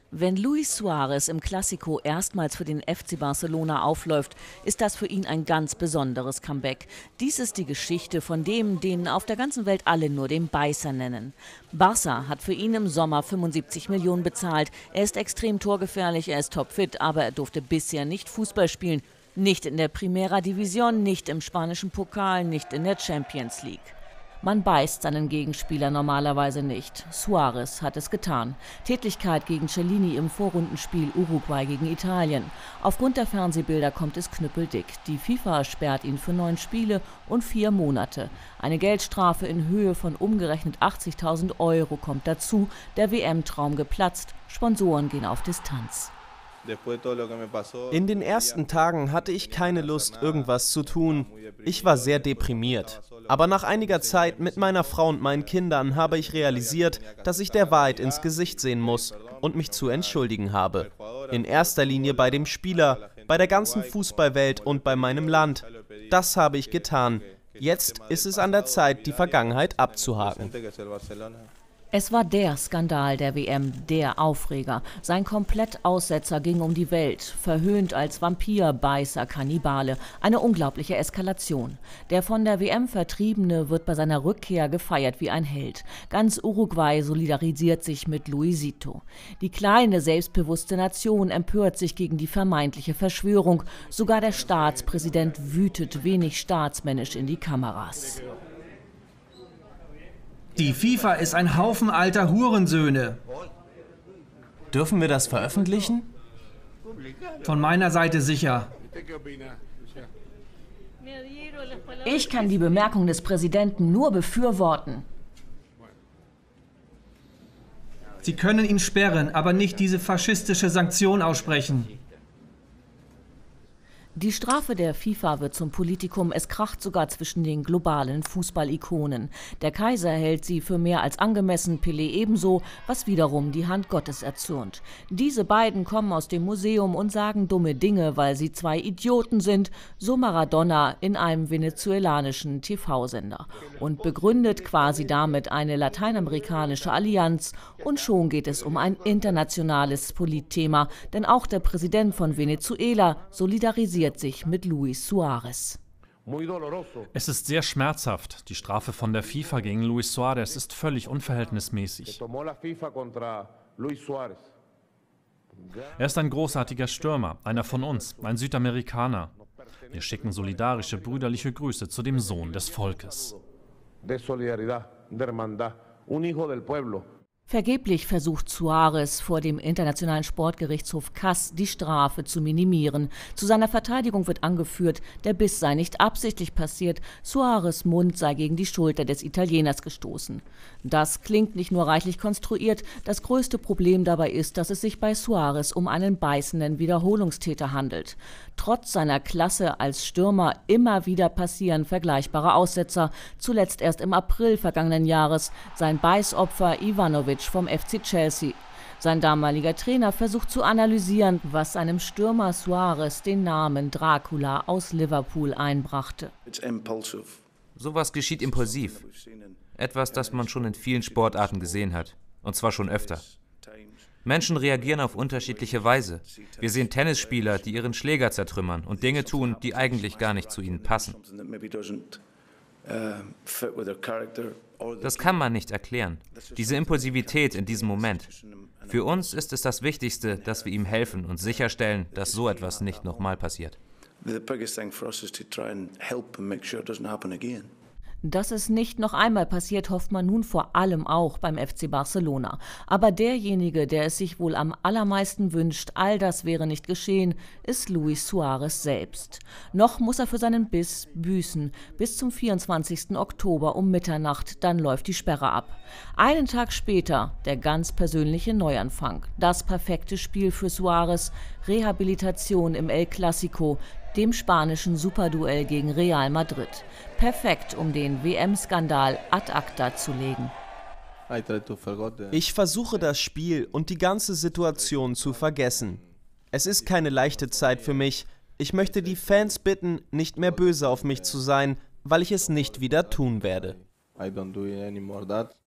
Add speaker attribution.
Speaker 1: Wenn Luis Suárez im Clásico erstmals für den FC Barcelona aufläuft, ist das für ihn ein ganz besonderes Comeback. Dies ist die Geschichte von dem, den auf der ganzen Welt alle nur den Beißer nennen. Barça hat für ihn im Sommer 75 Millionen bezahlt. Er ist extrem torgefährlich, er ist topfit, aber er durfte bisher nicht Fußball spielen. Nicht in der Primera División, nicht im spanischen Pokal, nicht in der Champions League. Man beißt seinen Gegenspieler normalerweise nicht. Suárez hat es getan. Tätlichkeit gegen Chiellini im Vorrundenspiel Uruguay gegen Italien. Aufgrund der Fernsehbilder kommt es knüppeldick. Die FIFA sperrt ihn für 9 Spiele und 4 Monate. Eine Geldstrafe in Höhe von umgerechnet 80.000 € kommt dazu. Der WM-Traum geplatzt. Sponsoren gehen auf Distanz.
Speaker 2: In den ersten Tagen hatte ich keine Lust, irgendwas zu tun. Ich war sehr deprimiert. Aber nach einiger Zeit mit meiner Frau und meinen Kindern habe ich realisiert, dass ich der Wahrheit ins Gesicht sehen muss und mich zu entschuldigen habe. In erster Linie bei dem Spieler, bei der ganzen Fußballwelt und bei meinem Land. Das habe ich getan. Jetzt ist es an der Zeit, die Vergangenheit abzuhaken.
Speaker 1: Es war der Skandal der WM, der Aufreger. Sein Komplettaussetzer ging um die Welt, verhöhnt als Vampir, Beißer, Kannibale. Eine unglaubliche Eskalation. Der von der WM Vertriebene wird bei seiner Rückkehr gefeiert wie ein Held. Ganz Uruguay solidarisiert sich mit Luisito. Die kleine, selbstbewusste Nation empört sich gegen die vermeintliche Verschwörung. Sogar der Staatspräsident wütet wenig staatsmännisch in die Kameras.
Speaker 3: Die FIFA ist ein Haufen alter Hurensöhne.
Speaker 2: Dürfen wir das veröffentlichen?
Speaker 3: Von meiner Seite sicher.
Speaker 1: Ich kann die Bemerkung des Präsidenten nur befürworten.
Speaker 3: Sie können ihn sperren, aber nicht diese faschistische Sanktion aussprechen.
Speaker 1: Die Strafe der FIFA wird zum Politikum, es kracht sogar zwischen den globalen Fußballikonen. Der Kaiser hält sie für mehr als angemessen, Pelé ebenso, was wiederum die Hand Gottes erzürnt. Diese beiden kommen aus dem Museum und sagen dumme Dinge, weil sie 2 Idioten sind, so Maradona in einem venezuelanischen TV-Sender. Und begründet quasi damit eine lateinamerikanische Allianz. Und schon geht es um ein internationales Politthema, denn auch der Präsident von Venezuela solidarisiert sich mit Luis Suárez.
Speaker 4: Es ist sehr schmerzhaft. Die Strafe von der FIFA gegen Luis Suárez ist völlig unverhältnismäßig. Er ist ein großartiger Stürmer, einer von uns, ein Südamerikaner. Wir schicken solidarische, brüderliche Grüße zu dem Sohn des Volkes.
Speaker 1: Vergeblich versucht Suárez vor dem Internationalen Sportgerichtshof CAS die Strafe zu minimieren. Zu seiner Verteidigung wird angeführt, der Biss sei nicht absichtlich passiert, Suárez' Mund sei gegen die Schulter des Italieners gestoßen. Das klingt nicht nur reichlich konstruiert, das größte Problem dabei ist, dass es sich bei Suárez um einen beißenden Wiederholungstäter handelt. Trotz seiner Klasse als Stürmer immer wieder passieren vergleichbare Aussetzer. Zuletzt erst im April vergangenen Jahres sein Beißopfer Ivanovic vom FC Chelsea. Sein damaliger Trainer versucht zu analysieren, was seinem Stürmer Suárez den Namen Dracula aus Liverpool einbrachte.
Speaker 5: Sowas geschieht impulsiv. Etwas, das man schon in vielen Sportarten gesehen hat. Und zwar schon öfter. Menschen reagieren auf unterschiedliche Weise. Wir sehen Tennisspieler, die ihren Schläger zertrümmern und Dinge tun, die eigentlich gar nicht zu ihnen passen. Das kann man nicht erklären. Diese Impulsivität in diesem Moment. Für uns ist es das Wichtigste, dass wir ihm helfen und sicherstellen, dass so etwas nicht nochmal passiert.
Speaker 1: Dass es nicht noch einmal passiert, hofft man nun vor allem auch beim FC Barcelona. Aber derjenige, der es sich wohl am allermeisten wünscht, all das wäre nicht geschehen, ist Luis Suárez selbst. Noch muss er für seinen Biss büßen, bis zum 24. Oktober um Mitternacht, dann läuft die Sperre ab. Einen Tag später der ganz persönliche Neuanfang. Das perfekte Spiel für Suárez, Rehabilitation im El Clásico, dem spanischen Superduell gegen Real Madrid. Perfekt, um den WM-Skandal ad acta zu legen.
Speaker 2: Ich versuche das Spiel und die ganze Situation zu vergessen. Es ist keine leichte Zeit für mich. Ich möchte die Fans bitten, nicht mehr böse auf mich zu sein, weil ich es nicht wieder tun werde.